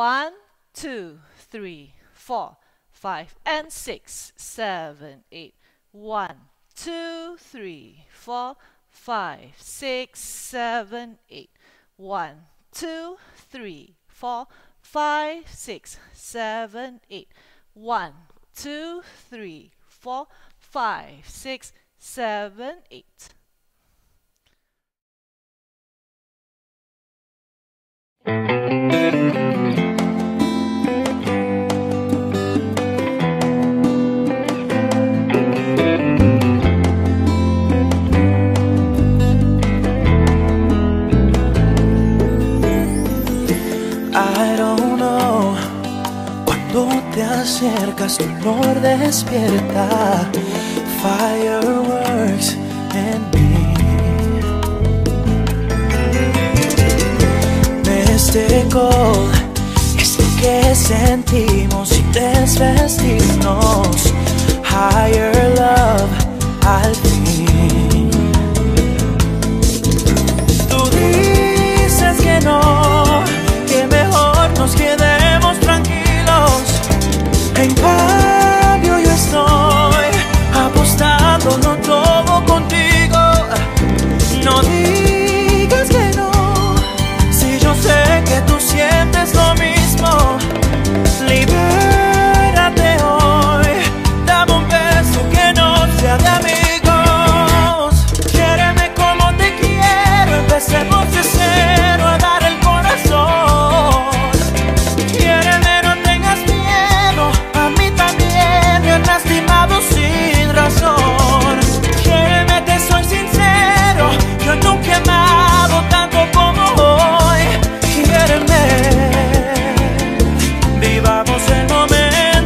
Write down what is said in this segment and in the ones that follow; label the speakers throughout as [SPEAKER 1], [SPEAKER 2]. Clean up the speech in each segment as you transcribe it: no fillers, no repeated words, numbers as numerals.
[SPEAKER 1] 1, 2, 3, 4, 5, and 6, 7, 8. 1, 2, 3, 4, 5, 6, 7, 8. 1, 2, 3, 4, 5, 6, 7, 8. 1, 2, 3, 4, 5, 6, 7, 8.
[SPEAKER 2] I don't know. Cuando te acercas, tu olor despierta fireworks en mí. Mystic cold es lo que sentimos y desvestirnos. Higher love al fin. Tú dices que no, que mejor nos quedemos tranquilos. En cambio yo estoy apostándolo todo contigo. No digas que no, si yo sé que tú sientes lo mismo. Libérate hoy, dame un beso que no sea de amigos. Quiéreme como te quiero, empecemos de cero a dar el corazón. Quiéreme, no tengas miedo, a mí también me han lastimado sin razón. Quiéreme, te soy sincero, yo nunca he amado tanto como hoy. Quiéreme, vivamos el momento.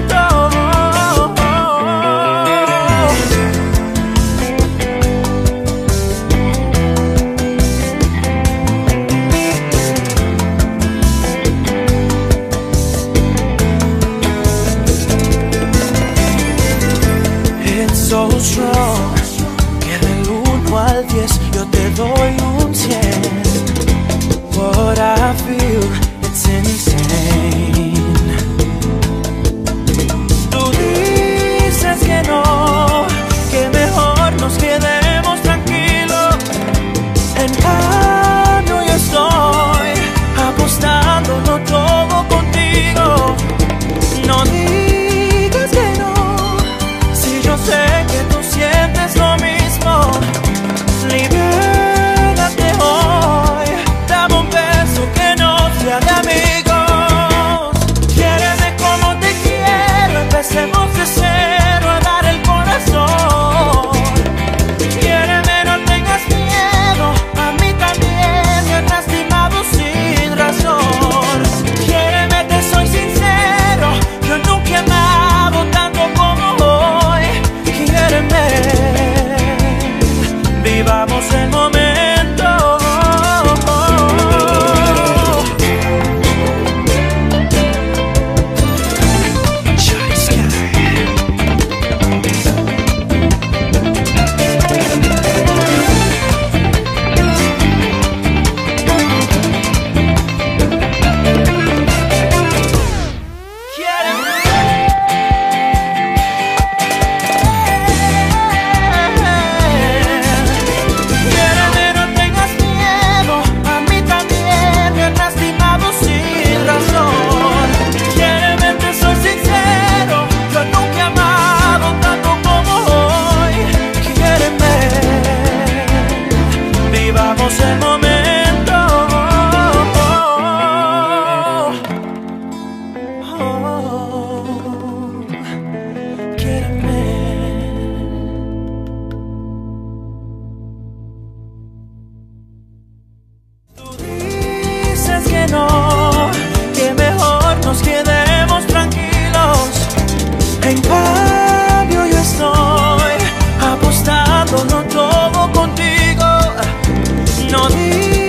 [SPEAKER 2] It's so strong que del 1 al 10 yo te doy un 100. What I feel, it's insane. Tú dices que no, que mejor nos quedemos tranquilos. En cambio yo estoy apostándolo todo contigo. No digas que no, si yo sé que tú sientes lo mismo. Libérate hoy, dame un beso que no sea de amigos. Quiéreme como te quiero, empecemos de cero a dar el corazón. Quiéreme, no tengas miedo, a mí también me han lastimado sin razón. Quiéreme, te soy sincero, yo nunca he amado tanto como hoy. Quiéreme, vivamos el momento. El momento. Oh, quiéreme. Tú dices que no, que mejor nos quedemos tranquilos. En cambio yo estoy apostándolo todo contigo. No digas